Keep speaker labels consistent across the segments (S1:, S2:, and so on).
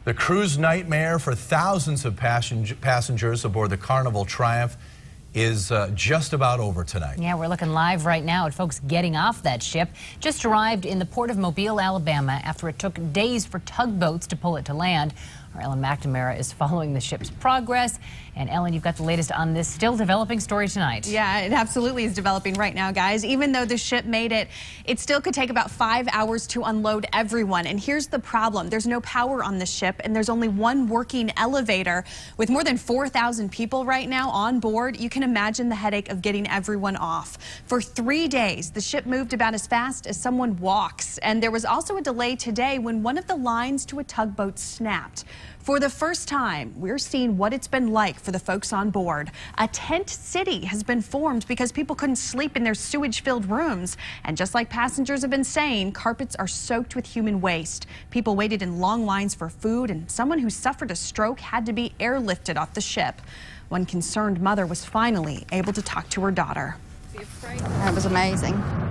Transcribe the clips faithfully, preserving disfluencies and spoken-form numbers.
S1: The cruise nightmare for thousands of passengers aboard the Carnival Triumph is uh, just about over tonight.
S2: Yeah, we're looking live right now at folks getting off that ship. Just arrived in the port of Mobile, Alabama, after it took days for tugboats to pull it to land. Our Ellen McNamara is following the ship's progress. And Ellen, you've got the latest on this still developing story tonight.
S3: Yeah, it absolutely is developing right now, guys. Even though the ship made it, it still could take about five hours to unload everyone. And here's the problem. There's no power on the ship, and there's only one working elevator. With more than four thousand people right now on board, you can imagine the headache of getting everyone off. For three days, the ship moved about as fast as someone walks. And there was also a delay today when one of the lines to a tugboat snapped. For the first time, we're seeing what it's been like for the folks on board. A tent city has been formed because people couldn't sleep in their sewage-filled rooms. And just like passengers have been saying, carpets are soaked with human waste. People waited in long lines for food, and someone who suffered a stroke had to be airlifted off the ship. One concerned mother was finally able to talk to her daughter.
S4: That was amazing.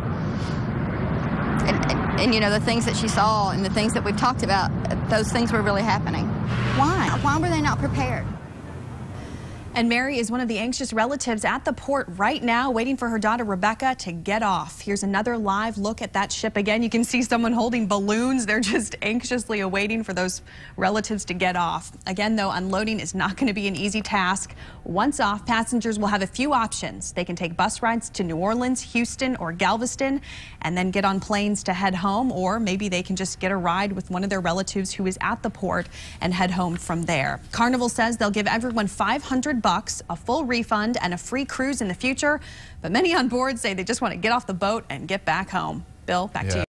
S4: And, and, and, you know, the things that she saw and the things that we've talked about, those things were really happening. Why? Why were they not prepared?
S3: And Mary is one of the anxious relatives at the port right now, waiting for her daughter Rebecca to get off. Here's another live look at that ship again. You can see someone holding balloons. They're just anxiously awaiting for those relatives to get off. Again, though, unloading is not going to be an easy task. Once off, passengers will have a few options. They can take bus rides to New Orleans, Houston, or Galveston, and then get on planes to head home, or maybe they can just get a ride with one of their relatives who is at the port and head home from there. Carnival says they'll give everyone five hundred bucks, a full refund, and a free cruise in the future. But many on board say they just want to get off the boat and get back home. Bill, back
S1: yeah.
S3: to you.